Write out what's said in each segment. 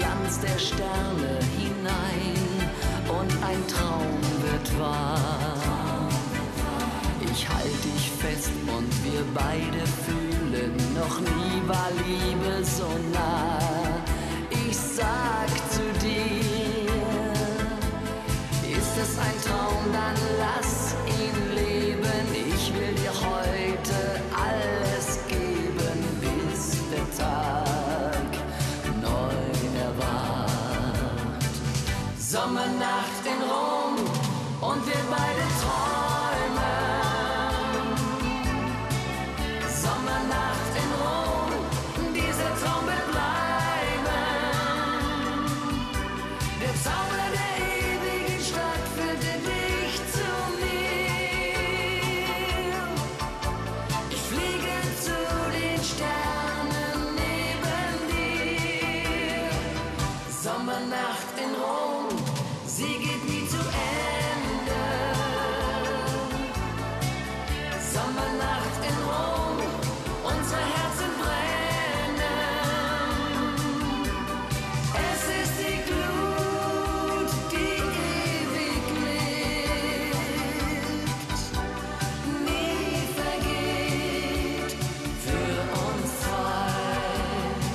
Glanz der Sterne hinein und ein Traum wird wahr. Ich halte dich fest und wir beide fühlen, noch nie war Liebe so nah. Ich sag zu dir, ist es ein Traum, dann lass ihn leben. Ich will dir heute alles geben, bis der Tag neu erwacht. Sommernacht in Rom und wir beide träumen. Sommernacht in Rom, dieser Traum wird bleiben. Der Zauber der ewigen Stadt führte dich zu mir. Ich fliege zu den Sternen neben dir. Sommernacht in Rom, sie geht nie zu Ende. Sommernacht in Rom, unsere Herzen brennen. Es ist die Glut, die ewig lebt, nie vergeht, für uns zwei.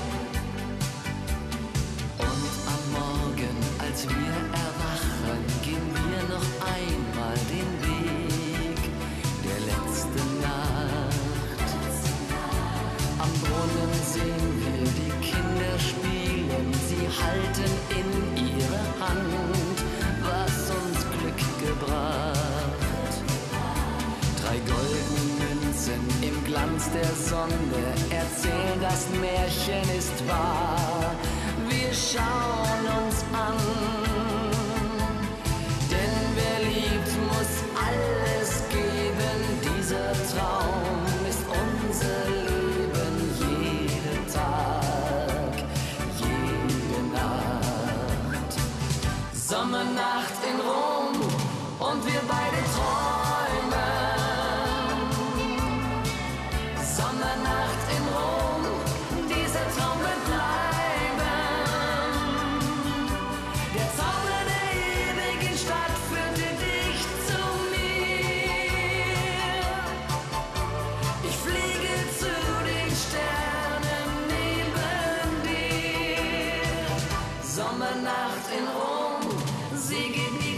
Und am Morgen, als wir erwachen, gehen wir noch einmal den Weg der letzten Nacht. Am Brunnen sehen wir die Kinder spielen, sie halten in ihre Hand, was uns Glück gebracht. 3 goldene Münzen im Glanz der Sonne erzählen, das Märchen ist wahr. Wir schauen uns an, denn wer liebt, muss alles geben. Dieser Traum ist unser Leben, jeden Tag, jede Nacht. Sommernacht in Rom und wir beide träumen. Sommernacht in Rom, dieser Traum wird bleiben. Der Zauber der ewigen Stadt führte dich zu mir. Ich fliege zu den Sternen neben dir. Sommernacht in Rom, sie geht nie